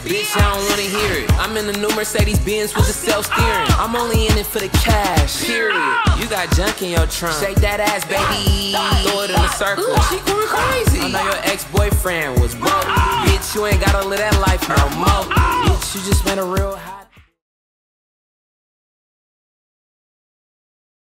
Bitch, I don't wanna hear it. I'm in the new Mercedes Benz with the self-steering. I'm only in it for the cash, period. You got junk in your trunk. Shake that ass, baby. Throw it in a circle. Ooh, she going crazy. I know your ex-boyfriend was broke. Bitch, you ain't gotta live that life no more. Bitch, you just met a real